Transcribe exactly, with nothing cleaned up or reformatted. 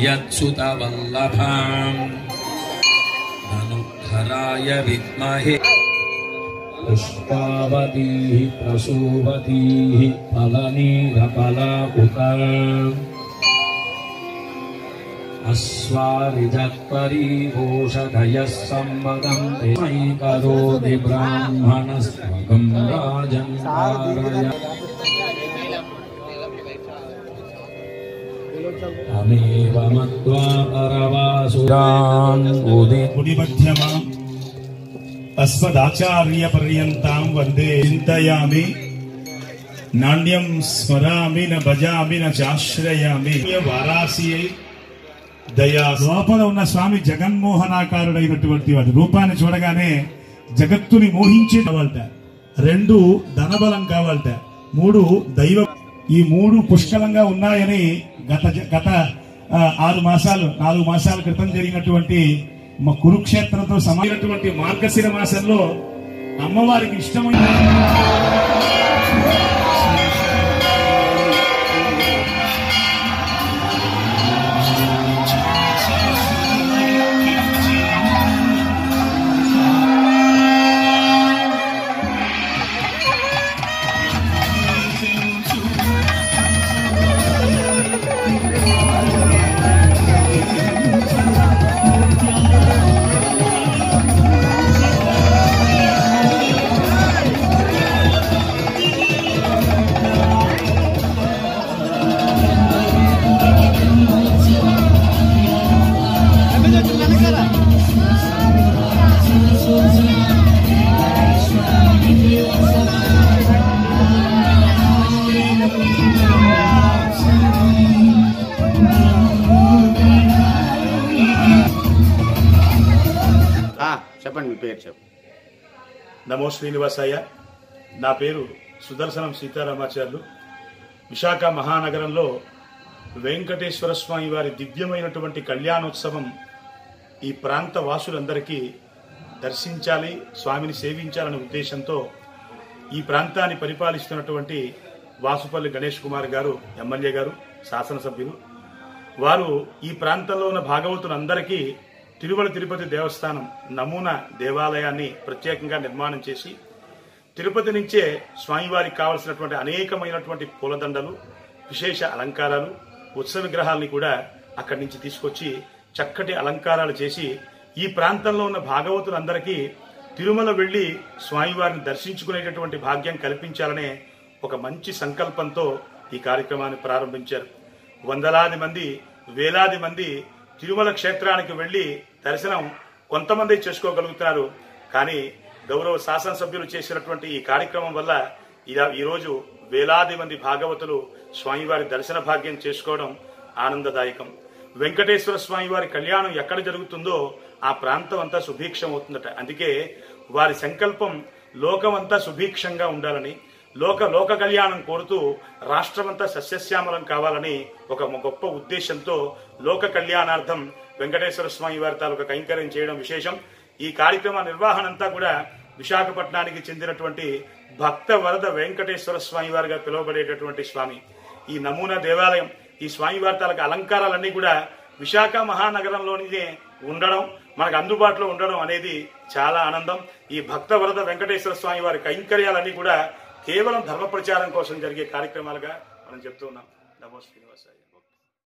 यत्सुतवल्लभाम् धनुद्धराय विद्महे पुष्पावतीः प्रसूवतीः फलनीरफलाकुता अस्वारिजत्परीघोषधयः संवदन्ते मयि करोति ब्राह्मणस्त्वं राजन् कारय तमेव मत्वा परवासुरान् उदिमध्यमाम् अस्मदाचार्य पर्यन्तां वन्दे चिन्तयामि नाण्यं स्मरामि न भजामि न चाश्रयामि వారాసియై దయా లోపల ఉన్న స్వామి జగన్మోహనాకారుడైనటువంటి వాడి రూపాన్ని చూడగానే జగత్తుని మోహించే కావాలట, రెండు ధనబలం కావాలట, మూడు దైవ ఈ మూడు పుష్కలంగా ఉన్నాయని గత గత ఆరు మాసాలు నాలుగు మాసాల క్రితం జరిగినటువంటి మా కురుక్షేత్రంతో సమానమైనటువంటి మార్గశిర మాసంలో అమ్మవారికి ఇష్టమైన చెప్పండి మీ పేరు చెప్పు. నమో శ్రీనివాసయ్య. నా పేరు సుదర్శనం సీతారామాచార్యులు. విశాఖ మహానగరంలో వెంకటేశ్వర స్వామి వారి దివ్యమైనటువంటి కళ్యాణోత్సవం ఈ ప్రాంత వాసులందరికీ దర్శించాలి, స్వామిని సేవించాలనే ఉద్దేశంతో ఈ ప్రాంతాన్ని పరిపాలిస్తున్నటువంటి వాసుపల్లి గణేష్ కుమార్ గారు ఎమ్మెల్యే గారు, శాసనసభ్యులు వారు ఈ ప్రాంతంలో ఉన్న భాగవతులందరికీ తిరుమల తిరుపతి దేవస్థానం నమూనా దేవాలయాన్ని ప్రత్యేకంగా నిర్మాణం చేసి తిరుపతి నుంచే స్వామివారికి కావలసినటువంటి అనేకమైనటువంటి పూలదండలు, విశేష అలంకారాలు, ఉత్సవ విగ్రహాలని కూడా అక్కడి నుంచి తీసుకొచ్చి చక్కటి అలంకారాలు చేసి ఈ ప్రాంతంలో ఉన్న భాగవతులందరికీ తిరుమల వెళ్లి స్వామివారిని దర్శించుకునేటటువంటి భాగ్యం కల్పించాలనే ఒక మంచి సంకల్పంతో ఈ కార్యక్రమాన్ని ప్రారంభించారు. వందలాది మంది, వేలాది మంది తిరుమల క్షేత్రానికి వెళ్లి దర్శనం కొంతమంది చేసుకోగలుగుతున్నారు. కానీ గౌరవ శాసనసభ్యులు చేసినటువంటి ఈ కార్యక్రమం వల్ల ఈరోజు వేలాది మంది భాగవతులు స్వామివారి దర్శన భాగ్యం చేసుకోవడం ఆనందదాయకం. వెంకటేశ్వర స్వామి వారి కళ్యాణం ఎక్కడ జరుగుతుందో ఆ ప్రాంతం అంతా సుభిక్షం అవుతుందట. అందుకే వారి సంకల్పం లోకమంతా సుభిక్షంగా ఉండాలని, లోక లోక కళ్యాణం కోరుతూ రాష్ట్రమంతా సస్యశ్యామలం కావాలని ఒక గొప్ప ఉద్దేశంతో లోక కళ్యాణార్థం వెంకటేశ్వర స్వామి వారి తాలూకా కైంకర్యం చేయడం విశేషం. ఈ కార్యక్రమ నిర్వహణ అంతా కూడా విశాఖపట్నానికి చెందినటువంటి భక్త వరద వెంకటేశ్వర స్వామి వారిగా పిలువబడేటటువంటి స్వామి ఈ నమూనా దేవాలయం, ఈ స్వామి వారి తాలూకా అలంకారాలన్నీ కూడా విశాఖ మహానగరంలోనే ఉండడం, మనకు అందుబాటులో ఉండడం అనేది చాలా ఆనందం. ఈ భక్త వరద వెంకటేశ్వర స్వామి వారి కైంకర్యాలన్నీ కూడా కేవలం ధర్మ ప్రచారం కోసం జరిగే కార్యక్రమాలుగా మనం చెప్తూ ఉన్నాం. నమో శ్రీనివాస.